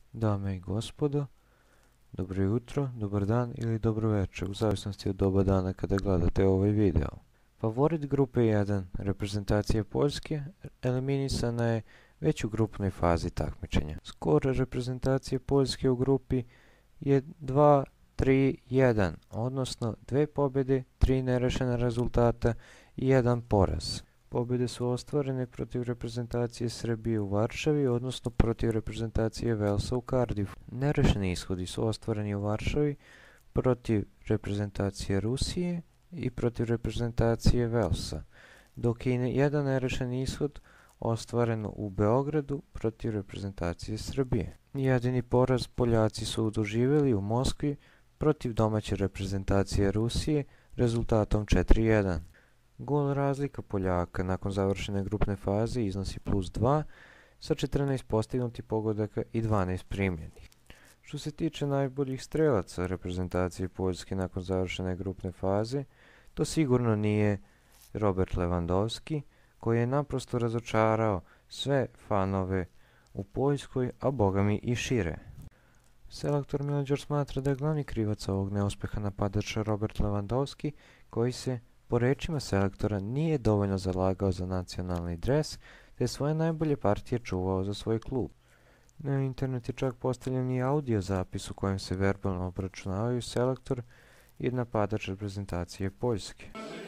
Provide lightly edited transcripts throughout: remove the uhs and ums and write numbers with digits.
Dame i gospodo, dobro jutro, dobar dan ili dobro večer, u zavisnosti od doba dana kada gledate ovaj video. Favorit grupe 1, reprezentacija Poljske, eliminisana je već u grupnoj fazi takmičenja. Skor reprezentacije Poljske u grupi je 2-3-1, odnosno 2 pobjede, 3 nerešena rezultata i 1 poraz. Pobjede su ostvarene protiv reprezentacije Srbije u Varšavi, odnosno protiv reprezentacije Velsa u Cardiffu. Nerešeni ishodi su ostvareni u Varšavi protiv reprezentacije Rusije i protiv reprezentacije Velsa, dok je jedan nerešen ishod ostvaren u Beogradu protiv reprezentacije Srbije. Jedini poraz Poljaci su doživjeli u Moskvi protiv domaće reprezentacije Rusije rezultatom 4-1. Gol razlika Poljaka nakon završene grupne faze iznosi +2 sa 14 postignutih pogodaka i 12 primljenih. Što se tiče najboljih strelaca reprezentacije Poljske nakon završene grupne faze, to sigurno nije Robert Lewandowski, koji je naprosto razočarao sve fanove u Poljskoj, a bogami i šire. Selektor Miljađor smatra da je glavni krivac ovog neuspeha napadača Robert Lewandowski, koji se, po rečima selektora, nije dovoljno zalagao za nacionalni dres, te svoje najbolje partije čuvao za svoj klub. Na internet je čak postavljen i audio zapis u kojem se verbalno obračunavaju selektor i napadač reprezentacije Poljske.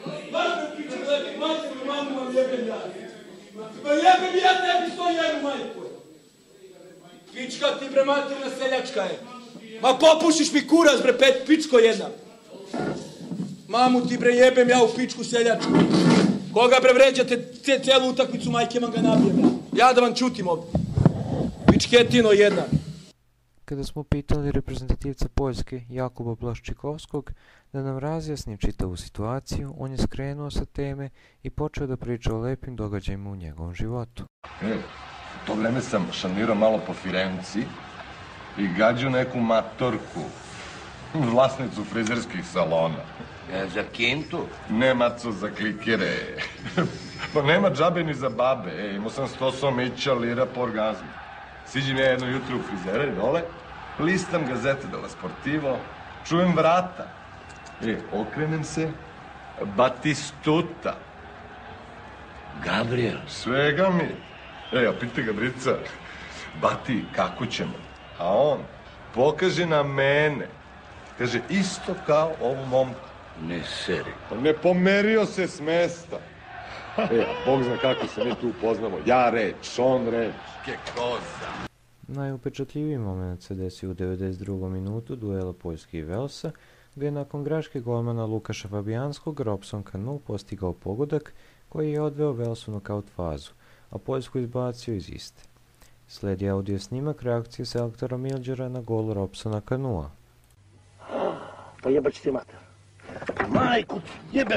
Pička ti bre materina seljačka je. Ma popušiš mi kurac bre pičko jedna. Mamu ti bre jebem ja u pičku seljačku. Koga bre vređate cijelu utakmicu, majke vam ga nabijem ja. Ja da vam čutim ovdje. Pičketino jedna. Kada smo pitali reprezentativca Poljske Jakuba Blaszczykowskog da nam razjasni čitavu situaciju, on je skrenuo sa teme i počeo da priča o lepim događajima u njegovom životu. U to vreme sam šanirao malo po Firenci i gađao neku matorku, vlasnicu frizerskih salona. Za kintu? Ne, maco, za klikere. Pa nema džabe ni za babe. Imao sam 100 somića lira po orgazmu. Siđem ja jedno jutro u frizere dole, listam gazete della Sportivo, čujem vrata. Okrenem se, Batistuta. Gabriel. Svega mi. A pita ga Brica, Bati, kako ćemo? A on pokaže na mene. Kaže, isto kao ovu momku. Ne seri. Pa ne pomerio se s mesta. A Bog zna kako se mi tu upoznamo. Ja reč, on reč. Ke koza. Najupečatljiviji moment se desio u 92. minutu duela Poljske i Velsa, gdje je nakon greške golmana Lukaša Fabijanskog Robson Kanu postigao pogodak koji je odveo Velsu u nokaut fazu, a Poljsku izbacio iz iste. Sledi audio snimak reakcije selektora Miljađora na gol Robsona Kanua. Pa jebač ti mater. Majku ti jebem!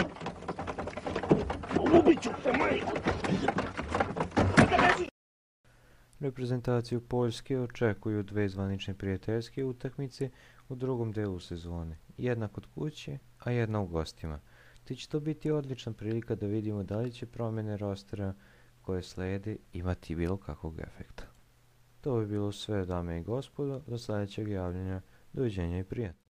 Ubit ću te, majku! Reprezentaciju Poljske očekuju 2 zvanične prijateljske utakmice u drugom delu sezone, jedna kod kuće, a jedna u gostima. Te će to biti odlična prilika da vidimo da li će promjene rostera koje slede imati bilo kakvog efekta. To bi bilo sve, dame i gospodo, do sljedećeg javljanja. Doviđenja i prijatno.